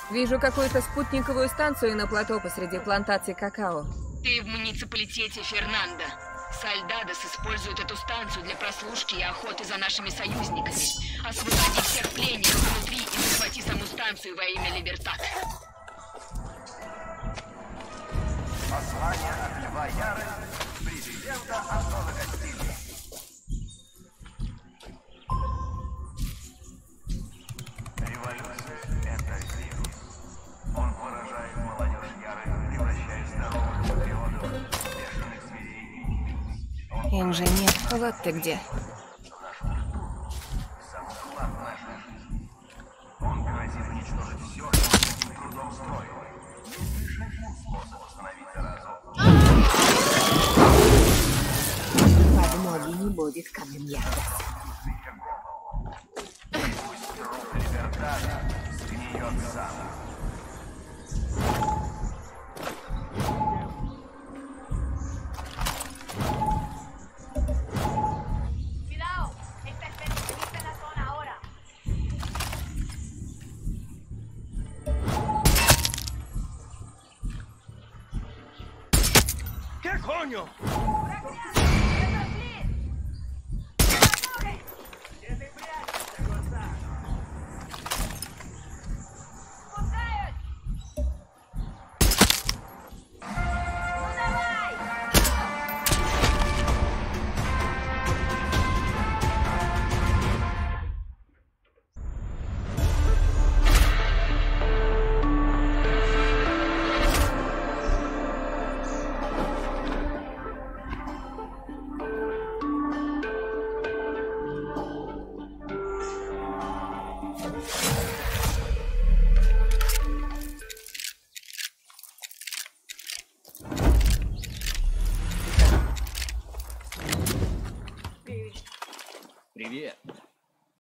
Вижу какую-то спутниковую станцию на плато посреди плантаций какао. Ты в муниципалитете Фернандо. Сальдадос использует эту станцию для прослушки и охоты за нашими союзниками. Освободи всех пленников внутри и захвати саму станцию во имя Либертат. Послание от Льва Ярость, президента Антона Кастильо. Революция — это вирус. Он поражает молодежь ярых, превращая здоровых патриотов в бешеных зверей. Инженер, вот ты где. Сам уклад нашей жизни. Он грозит уничтожить все, что мы таким трудом строим. Есть лишь один способ остановить заразу. Подмоги не будет, камнем Ярдос. Пусть труп Либертата сгниет сам. Cuidado, está especialista en la zona ahora. ¿Qué coño? Привет.